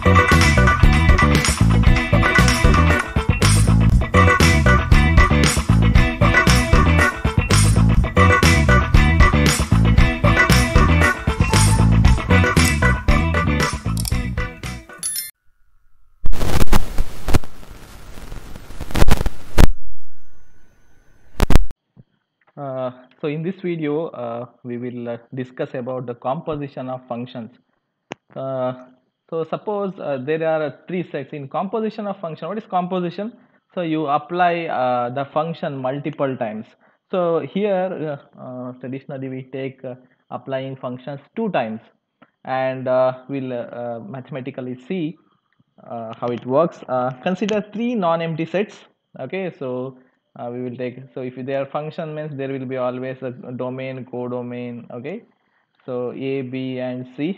So in this video, we will discuss about the composition of functions. So suppose there are three sets in composition of function. What is composition? So you apply the function multiple times. So here traditionally we take applying functions two times, and we'll mathematically see how it works. Consider three non-empty sets. Okay, so we will take, so if they are function means there will be always a domain, codomain. Okay, so a, b and c.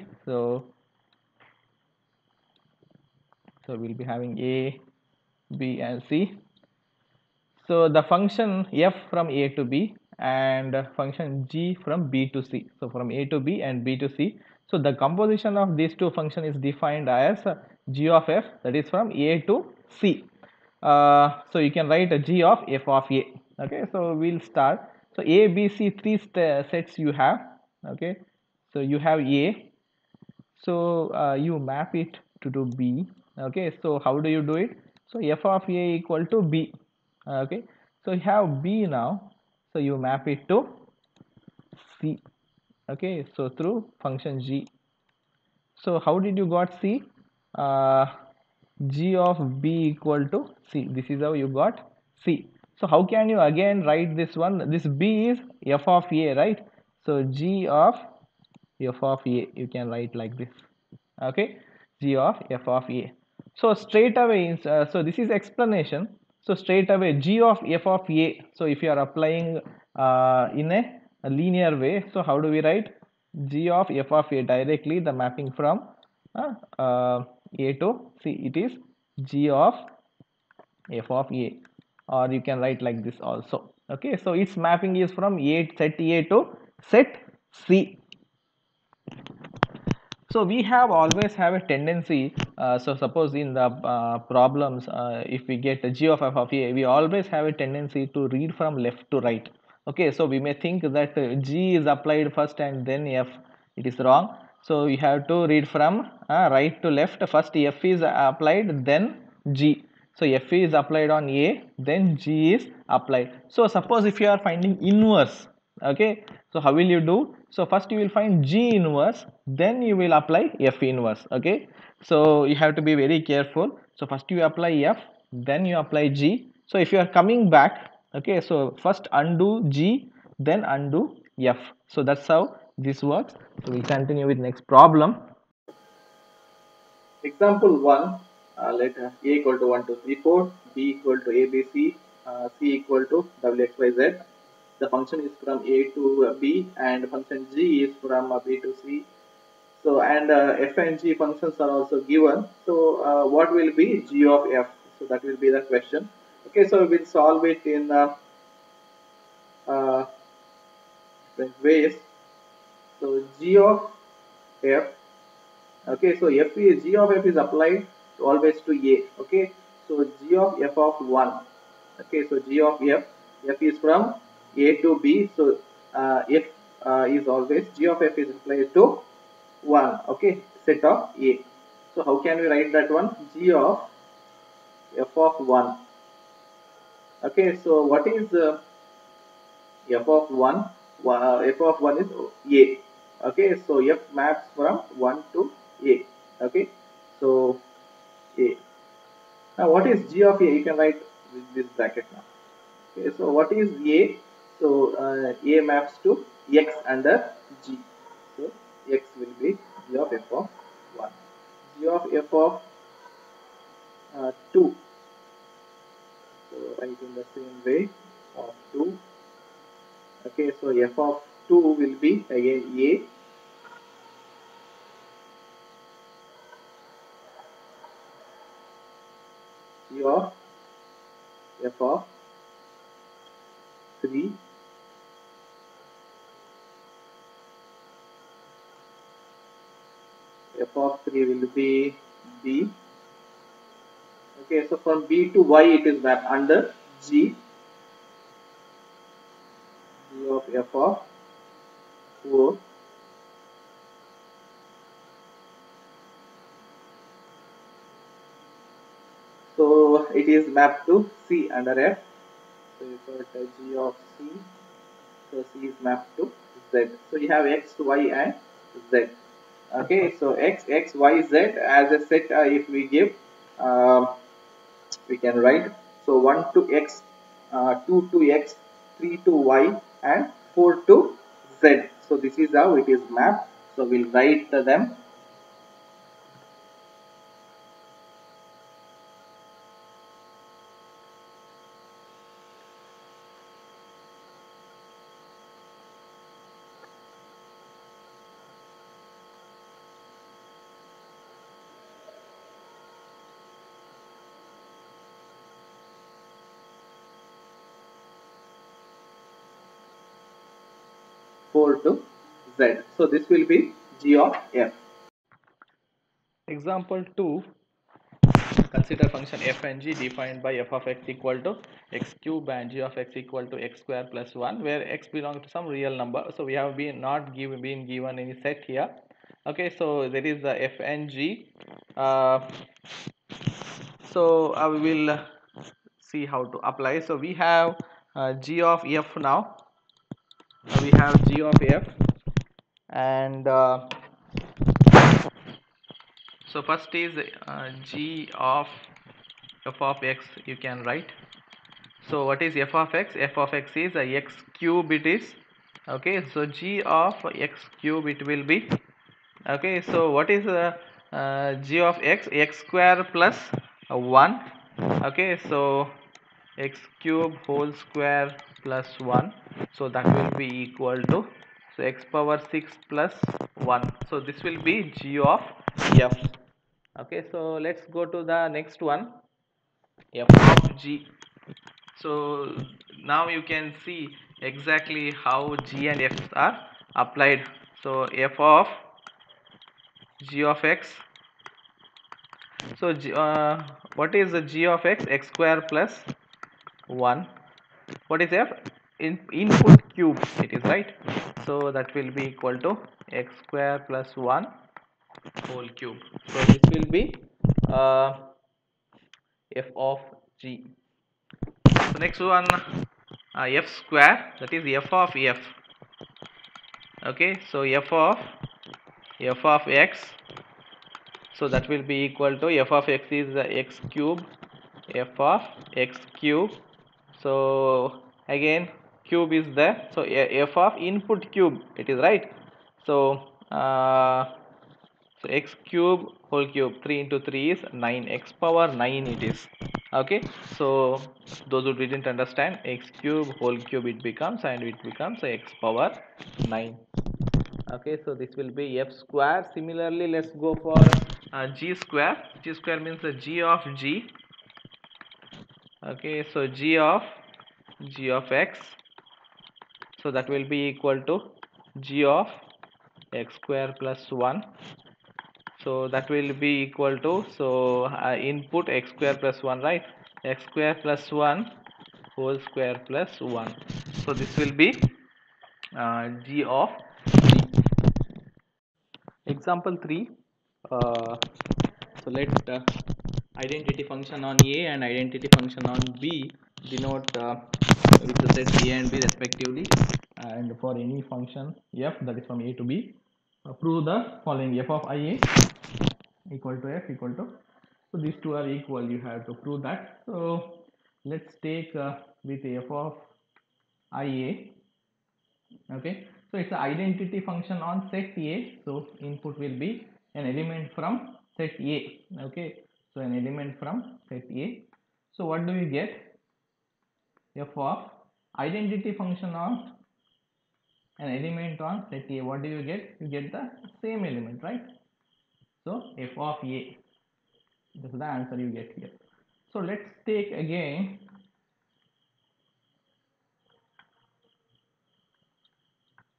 So we'll be having a, b and c. So the function f from a to b and function g from b to c. So from a to b and b to c. So the composition of these two functions is defined as g of f, that is from a to c. So you can write a g of f of a. Okay, so we'll start. So a, b, c, three sets you have. Okay, so you have a. So you map it to b. Okay, so how do you do it? So f of a equal to b. Okay, so you have b now, so you map it to c. Okay, so through function g. So how did you got c? uh, G of b equal to c. This is how you got c. So how can you again write this one? This b is f of a, right? So g of f of a, you can write like this. Okay, g of f of a. So straight away, so this is explanation. So straight away g of f of a. So if you are applying in a linear way, so how do we write g of f of a? Directly the mapping from a to c, it is g of f of a, or you can write like this also. Okay, so its mapping is from set a to set c. So we have always have a tendency, so suppose in the problems, if we get a g of f of a, we always have a tendency to read from left to right. Okay, so we may think that g is applied first and then f. It is wrong. So you have to read from right to left. First f is applied, then g. So f is applied on a, then g is applied. So suppose if you are finding inverse, okay, so how will you do? So first you will find g inverse, then you will apply f inverse. Okay, so you have to be very careful. So first you apply f, then you apply g. So if you are coming back, okay, so first undo g, then undo f. So that's how this works. So we continue with next problem. Example 1, let a equal to 1 2 3 4, b equal to abc, c equal to wxyz. The function is from a to b and function g is from b to c. So and f and g functions are also given. So what will be g of f? So that will be the question. Okay, so we'll solve it in uh, different ways. So g of f. Okay, so g of f is applied always to a. Okay, so g of f of 1. Okay, so g of f is from a to b. So f is always g of f is applied to 1. Okay, set of a. So how can we write that one? G of f of 1. Okay, so what is f of 1? F of 1 is a. Okay, so f maps from 1 to a. Okay, so a. Now what is g of a? You can write with this bracket now. Okay, so what is a? So a maps to x under g. So x will be g of f of 1. G of f of 2. So write in the same way of 2. Okay, so f of 2 will be again a. G of f of 3. F of 3 will be B. Okay, so from B to Y it is mapped under G, G of f of 4. So it is mapped to C under F. So you got G of C. So C is mapped to Z. So you have X, Y, and Z. Okay, so X, Y, Z as a set. If we give, um, we can write. So 1 to X, 2 to X, 3 to Y, and 4 to Z. So this is how it is mapped. So we'll write them. 4 to Z. So this will be G of F. Example 2. Consider function f and g defined by f of x equal to x cube and g of x equal to x square plus 1, where x belongs to some real number. So we have been given any set here. Okay, so there is the f and g. So we will see how to apply. So we have g of f now. We have g of f, and so first is g of f of x. You can write. So what is f of x? F of x is x cube it is. Okay, so g of x cube it will be. Okay, so what is g of x? X square plus 1. Okay, so x cube whole square plus 1. So that will be equal to, so x power 6 plus 1. So this will be g of f. Okay, so let's go to the next one, f of g. So now you can see exactly how g and f are applied. So f of g of x. So what is the g of x? X square plus 1. What is f? Input cube it is, right? So that will be equal to x square plus 1 whole cube. So this will be uh, f of g. So next one, f square, that is f of f. Okay, so f of x, so that will be equal to f of x is x cube, f of x cube. So again cube is there, so f of input cube it is, right? So so x cube whole cube, 3 into 3 is 9, x power 9 it is. Okay, so those who didn't understand, x cube whole cube it becomes, and it becomes x power 9. Okay, so this will be f square. Similarly, let's go for g square. G square means the g of g. Okay, so g of x, so that will be equal to g of x square plus 1. So that will be equal to, so input x square plus 1, right? X square plus 1 whole square plus 1. So this will be g of g. Example 3. So let identity function on A and identity function on B denote with the set A and B respectively, and for any function f that is from A to B, prove the following: f of IA equal to f equal to, so these two are equal, you have to prove that. So let's take with f of IA. Okay, so it's an identity function on set A, so input will be an element from set A. Okay, so an element from set A. So what do you get? F of identity function on an element on set A, what do you get? You get the same element, right? So f of A, this is the answer you get here. So let's take again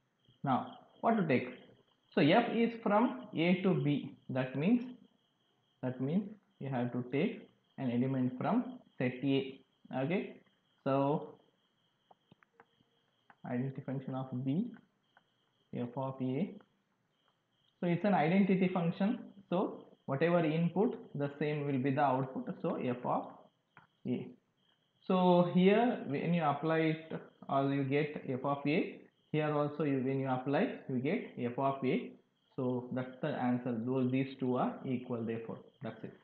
now what to take. So f is from A to B, that means That means you have to take an element from set A. Okay, so identity function of B, f of A. So it's an identity function. So whatever input, the same will be the output. So f of A. So here when you apply it, or you get f of A. Here also when you apply, you get f of A. So that's the answer. These two are equal. Therefore, that's it.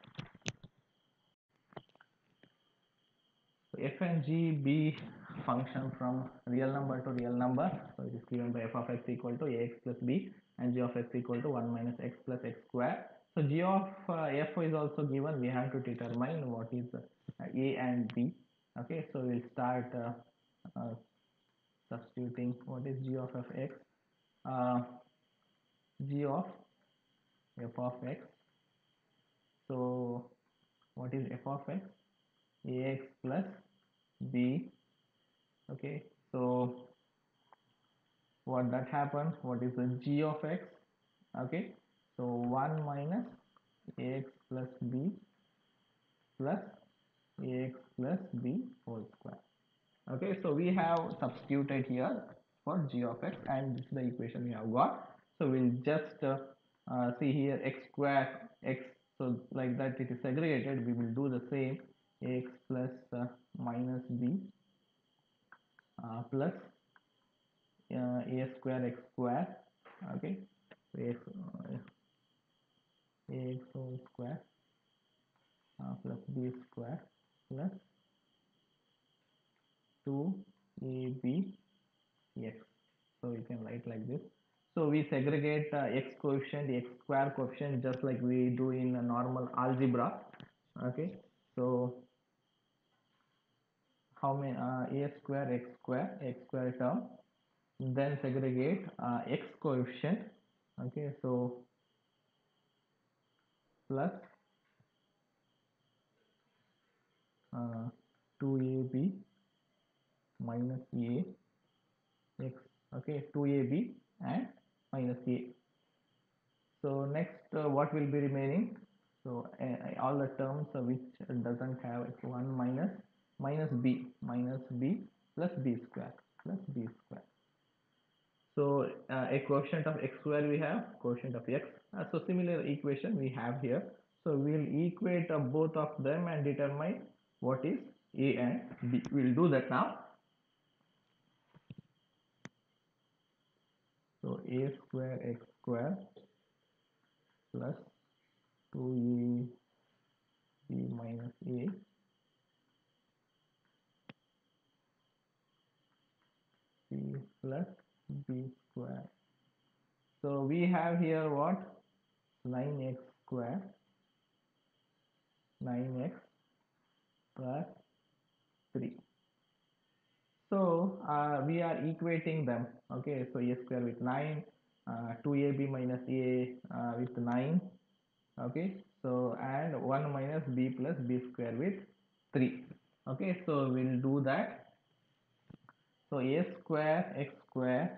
So f and g be function from real number to real number. So it is given by f of x equal to ax plus b and g of x equal to 1 minus x plus x square. So g of f is also given. We have to determine what is a and b. Okay, so we'll start uh, substituting what is g of f(x). uh, G of f of x. So what is f of x? Ax plus b. Okay, so what that happens, what is the g of x? Okay, so 1 minus ax plus b plus ax plus b whole square. Okay, so we have substituted here for g of x, and this is the equation we have got. So we'll just see here x square x. So like that it is segregated. We will do the same. Ax plus minus b plus a square x square. Okay, so ax whole square plus b square plus 2ab x. So you can write like this. So we segregate x coefficient, x square coefficient, just like we do in a normal algebra. Okay, so how many x square term, then segregate x coefficient. Okay, so plus 2ab minus a x. Okay, 2ab and minus a. So next, what will be remaining? So all the terms which doesn't have 1 minus b plus b square plus b square. So a quotient of x square we have, quotient of x. So similar equation we have here. So we'll equate both of them and determine what is a and b. We'll do that now. So a square x square plus 2ab minus a c plus b square. So we have here what? 9x square, 9x plus 3. So we are equating them. Okay, so a square with 9, 2ab minus a with 9. Okay, so and 1 minus b plus b square with 3. Okay, so we'll do that. So a square x square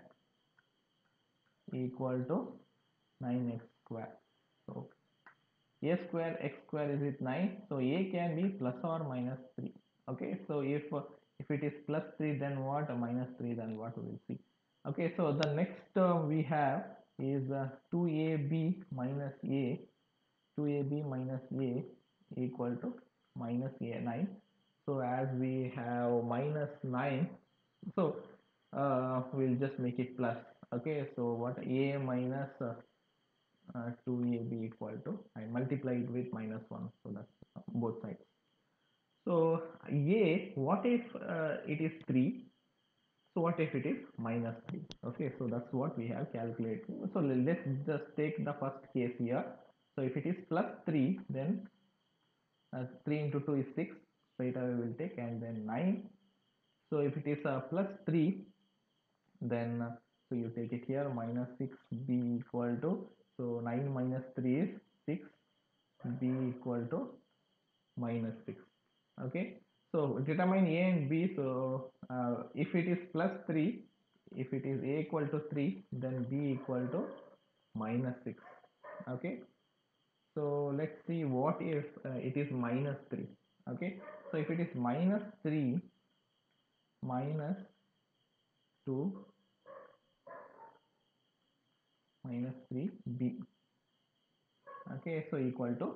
equal to 9x square. So a square x square is with 9, so a can be plus or minus 3. Okay, so if it is plus 3, then what? Minus 3, then what? We will see. Okay, so the next term we have is 2ab minus a, 2ab minus a equal to minus a 9. So as we have minus 9, so we'll just make it plus. Okay, so what? A minus 2ab equal to, I multiply it with minus 1, so that's both sides. So a, what if it is 3? So what if it is minus 3? Okay, so that's what we have calculated. So let's just take the first case here. So if it is plus 3, then 3 into 2 is 6, straight away we will take, and then 9. So if it is plus 3, then so you take it here, minus 6b equal to, so 9 minus 3 is 6, b equal to minus 6. Okay, so determine a and b. So if it is plus 3, if it is a equal to 3, then b equal to minus 6. Okay, So let's see what if it is minus 3. Okay, so if it is minus 3 minus 2 minus 3b, okay, so equal to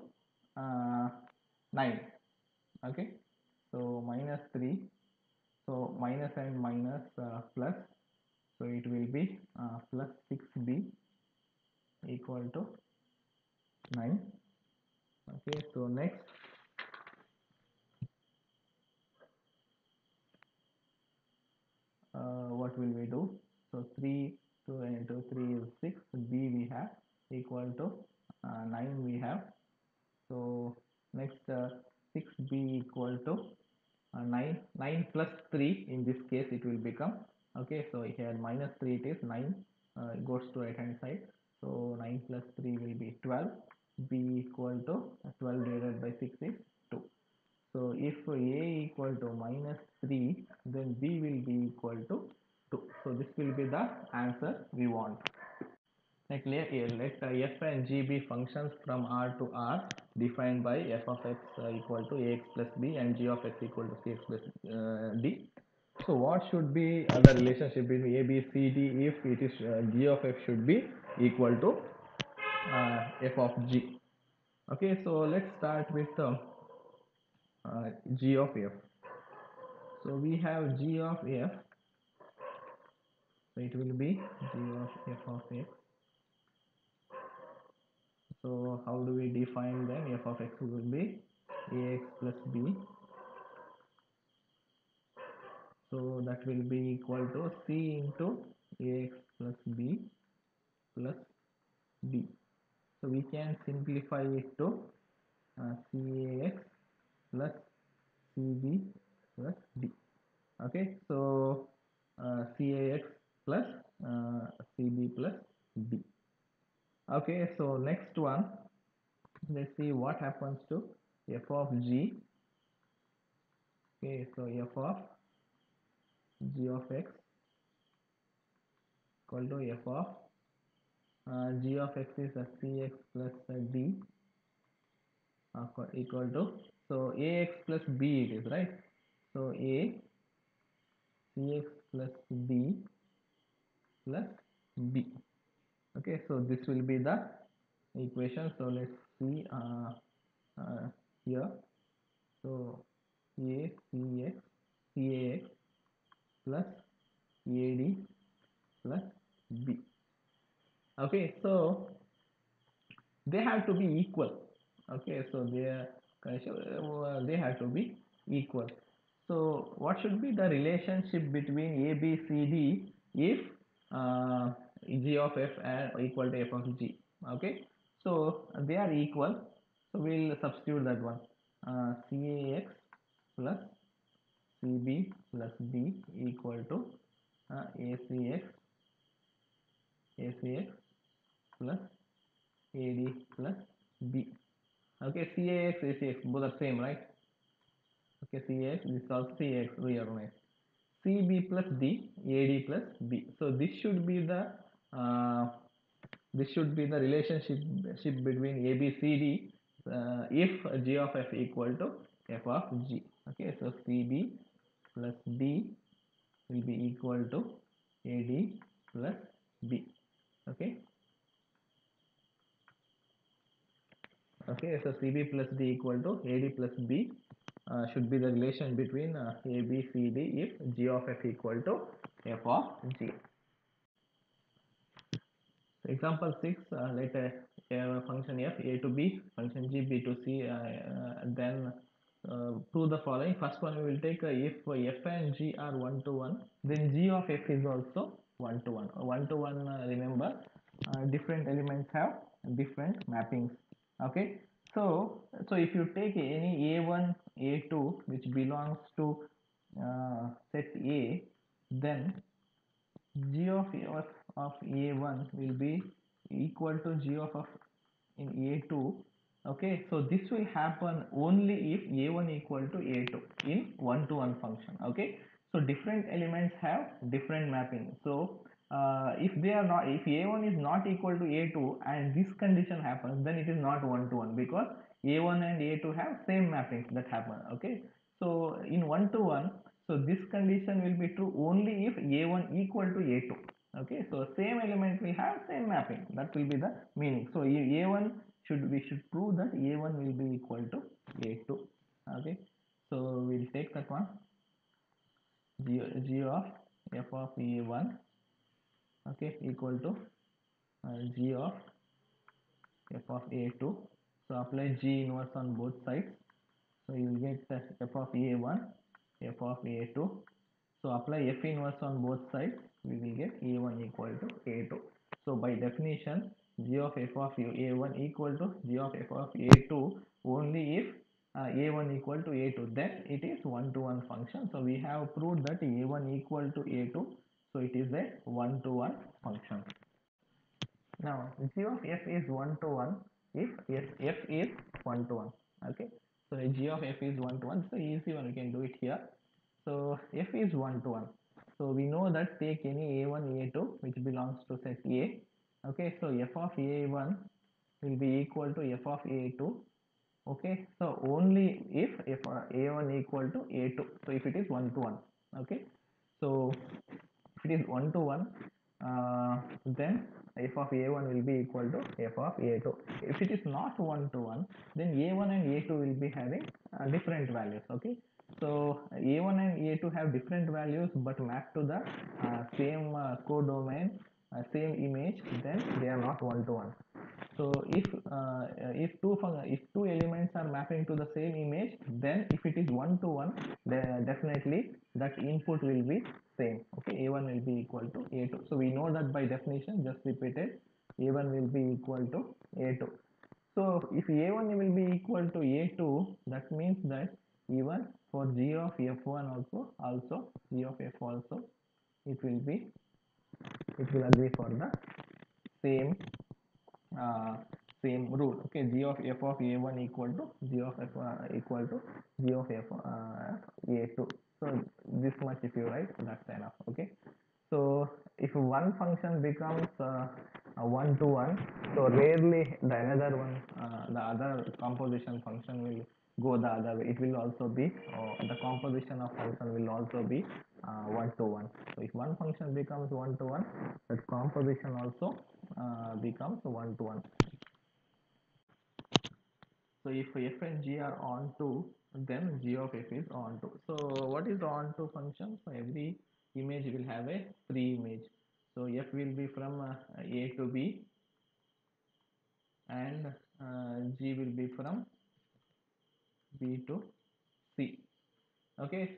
9. Okay, so minus 3, so minus and minus plus, so it will be plus 6b equal to 9. Okay, so next, what will we do? So 3 2 into 3 is 6, b we have equal to 9 we have. So next, 6b equal to 9 plus 3, in this case it will become, okay, so here minus 3 it is 9, it goes to right hand side, so 9 plus 3 will be 12, b equal to 12 divided by 6 is 2. So if a equal to minus 3, then b will be equal to 2. So this will be the answer we want. Like let f and g be functions from R to R defined by f of x equal to ax plus b and g of x equal to cx plus d. So what should be the relationship between a, b, c, d if it is g of f should be equal to f of g. Okay, so let's start with g of f. So we have g of f, so it will be g of f of x. So how do we define them? F of x will be ax plus b, so that will be equal to c into ax plus b plus d. So we can simplify it to cax plus cb plus d. Okay, so cax plus cb plus d. Okay, so next one, let's see what happens to f of g. Okay, so f of g of x equal to f of g of x is cx plus d equal to, so ax plus b it is, right? So a cx plus d plus b. Okay, so this will be the equation. So let's see here. So a cx cax plus ad plus b. Okay, so they have to be equal. Okay, so they have to be equal. So what should be the relationship between a, b, c, d if g of f and equal to f of g? Okay, so they are equal, so we'll substitute that one, cax plus cb plus d equal to acx plus ad plus b. Okay, cax acx both are same, right? Okay, cax, this is also cax reorganized. cb plus d, ad plus b. So uh, this should be the relationship between a, b, c, d if g of f equal to f of g. Okay, so cb plus d will be equal to ad plus b. Okay, okay, so cb plus d equal to ad plus b should be the relation between a, b, c, d if g of f equal to f of g. So example 6, let a function f a to b, function g b to c, then prove the following. First one we will take if f and g are 1 to 1, then g of f is also 1 to 1. 1 to 1, remember, different elements have different mappings. Okay, so if you take any a1 a2 which belongs to set a, then g of f of a1 will be equal to g of f in a2. Okay, so this will happen only if a1 equal to a2 in one to one function. Okay, so different elements have different mapping, so if they are not, if a1 is not equal to a2 and this condition happens, then it is not one to one, because a1 and a2 have same mappings that happen. Okay, so in one to one, so this condition will be true only if a1 equal to a2. Okay, so same element we have same mapping, that will be the meaning. So a1 should, we should prove that a1 will be equal to a2. Okay, so we'll take that one, g of f of a1, okay, equal to g of f of a2. So apply g inverse on both sides, so you will get f of a1, f of a2. So apply f inverse on both sides, we will get a1 equal to a2. So by definition, g of f of a1 equal to g of f of a2 only if a1 equal to a2, then it is one to one function. So we have proved that a1 equal to a2, so it is a one to one function. Now g of f is one to one if f is one to one. Okay, so g of f is one to one, so easy one, we can do it here. So f is one to one, so we know that take any a1 a2 which belongs to set a. Okay, so f of a1 will be equal to f of a2. Okay, so only if a1 equal to a2, so if it is one to one. Okay, so if it is one to one, then f of a1 will be equal to f of a2. If it is not one to one, then a1 and a2 will be having different values. Okay, so a1 and a2 have different values but map to the same codomain, same image, then they are not one to one. So if two elements are mapping to the same image, then if it is one to one, then definitely that input will be same. Okay, a1 will be equal to a2. So we know that by definition, just repeat it, a1 will be equal to a2. So if a1 will be equal to a2, that means that even for g of f1 also g of f also, it will be, it will agree for the same uh, same rule. Okay, g of f of a1 equal to g of f equal to g of f a2. So this much if you write, that's enough. Okay, so if one function becomes a one to one, so rarely the another one, the other composition function will go the other way. It will also be, the composition of function will also be one to one. So if one function becomes one to one, that composition also becomes one to one. So if f and g are onto, then g of f is onto. So what is the onto function? So every image will have a pre-image. So f will be from a to b, and g will be from b to c. Okay,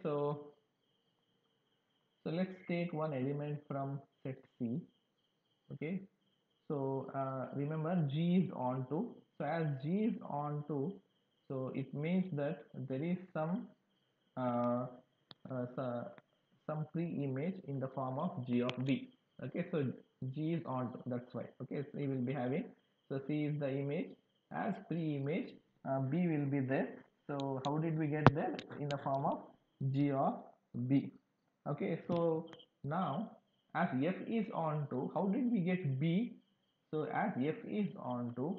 so let's take one element from set C. Okay, so remember g is onto. So as g is onto, so it means that there is uh, so, some pre-image in the form of g of b. Okay, so g is onto, that's why. Okay, so we will be having, so c is the image, as pre-image b will be there. So how did we get there? In the form of g of b. Okay, so now as f is onto, how did we get b? So as f is onto,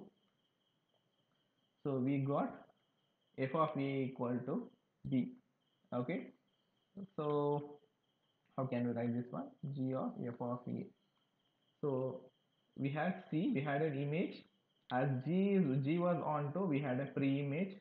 so we got f of a equal to b. Okay, so how can we write this one? G of f of a. So we had c, we had an image, as g was onto, we had a pre-image.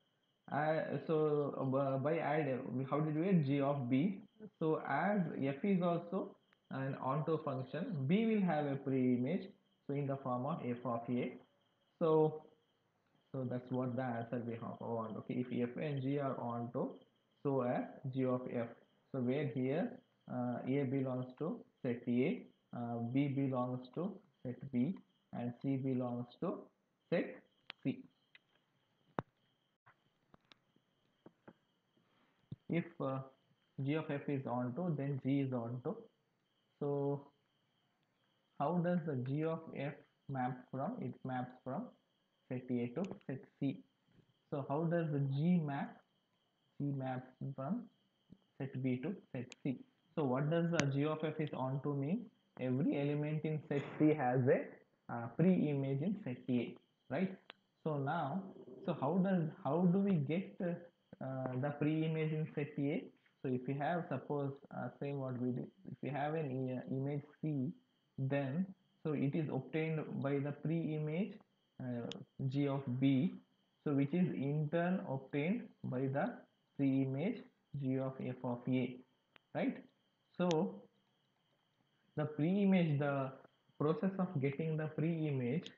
So by add, how did we get g of b? So as f is also an onto function, b will have a pre-image, so in the form of f of a. So so that's what the answer we have on. Okay, if f and g are onto, so as g of f. So where here a belongs to set a, b belongs to set b, and c belongs to set c. If g of f is onto, then g is onto. So how does the g of f map from? It maps from set a to set c. So how does the g map? G maps from set b to set c. So what does the g of f is onto mean? every element in set C has a pre-image in set A, right? So now, so how do we get the pre-image in set A? So if we have, suppose same what we did, if we have an image C, then so it is obtained by the pre-image uh, G of B, so which is in turn obtained by the pre-image G of F of A, right? So the pre-image, the process of getting the pre-image,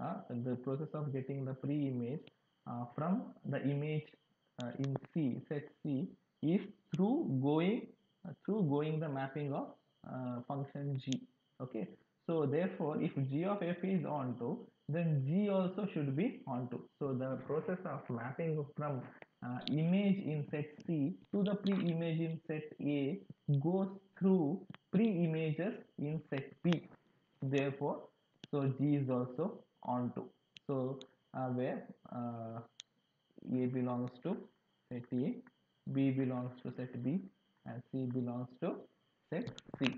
from the image in C, set C, is through going the mapping of function G. Okay, so therefore, if G of F is onto, then G also should be onto. So the process of mapping from image in set C to the pre-image in set A goes through pre-images in set B. Therefore, so G is also onto. So where A belongs to set A, B belongs to set B, and C belongs to set C.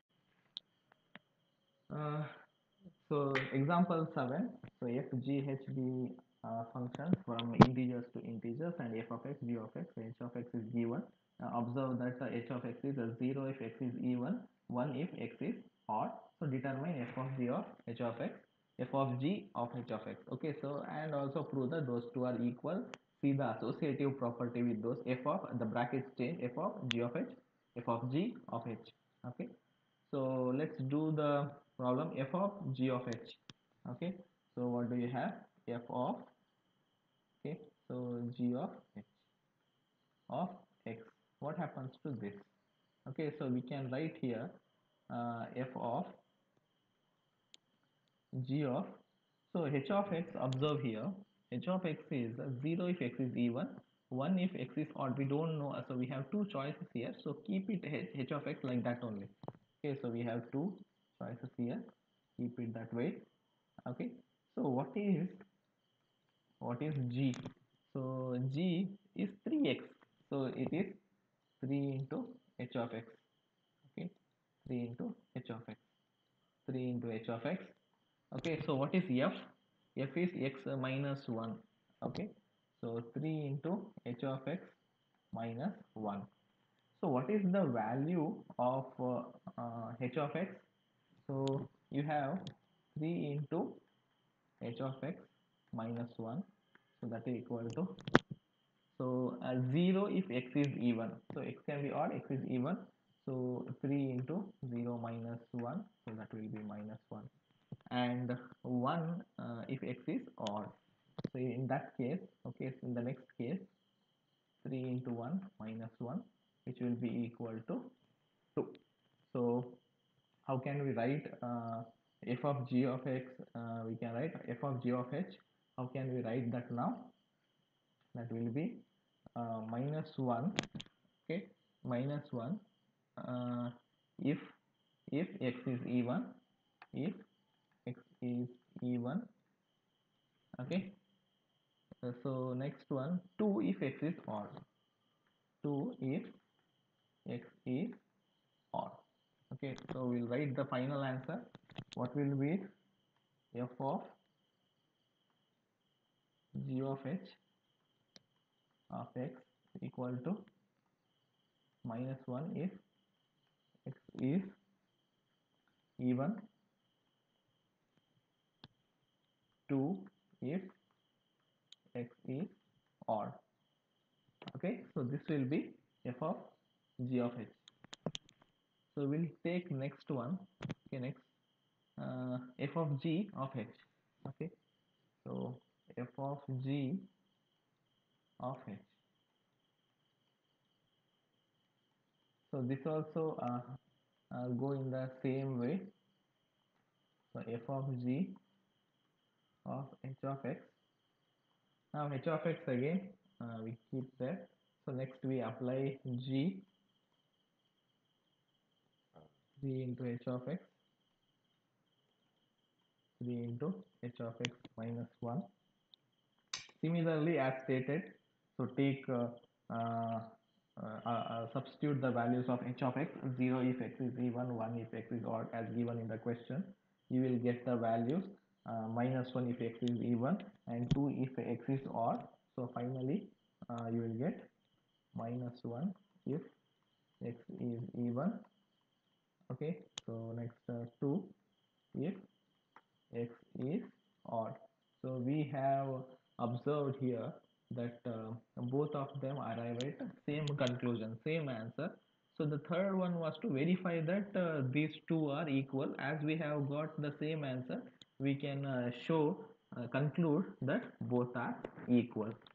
Uh, so example 7. So f, g, h be functions from integers to integers, and f of x, g of x, h of x is given. Observe that h of x is 0 if x is even, 1 if x is odd. So determine f of g of h of x, f of g of h of x. Okay, so and also prove that those two are equal. See the associative property with those. F of the brackets change, f of g of h, f of g of h. Okay, so let's do the problem f of g of h. Okay, so what do you have? F of, okay, so g of h of x. What happens to this? Okay, so we can write here f of g of, so h of x, observe here, h of x is 0 if x is even, 1 if x is odd. We don't know, so we have two choices here, so keep it h of x like that only. Okay, so we have two choices here, keep it that way. Okay, so what is g? So g is 3x, so it is 3 into h of x. Okay, 3 into h of x, 3 into h of x. Okay, so what is f? F is x minus 1. Okay, so 3 into h of x minus 1. So what is the value of h of x? So you have 3 into h of x minus 1, so that is equal to, so 0 if x is even, so x can be odd, x is even, so 3 into 0 minus 1, so that will be minus 1, and 1 if x is odd. So in that case, okay, so in the next case, 3 into 1 minus 1, which will be equal to 2. So how can we write f of g of x? We can write f of g of h. How can we write that now? That will be minus 1. Okay, minus 1 uh, if x is even, if x is even. Okay, so next one, 2 if x is odd, 2 if x is odd. Okay, so we'll write the final answer. What will be f of g of h of x equal to minus 1 if x is even, 2 if x is odd. Okay, so this will be f of g of h. So we'll take next one. Okay, next f of g of h. Okay, so f of g of h. So this also go in the same way. So f of g of h of x. Now h of x again we keep there. So next we apply g into h of x, 3 into h of x minus 1. Similarly as stated, so take substitute the values of h of x, 0 if x is even, 1 if x is odd as given in the question. You will get the values minus 1 if x is even and 2 if x is odd. So finally you will get minus 1 if x is even. Okay, so next 2 if x is odd. So we have observed here that both of them arrive at same conclusion, same answer. So the third one was to verify that these two are equal. As we have got the same answer, we can conclude that both are equal.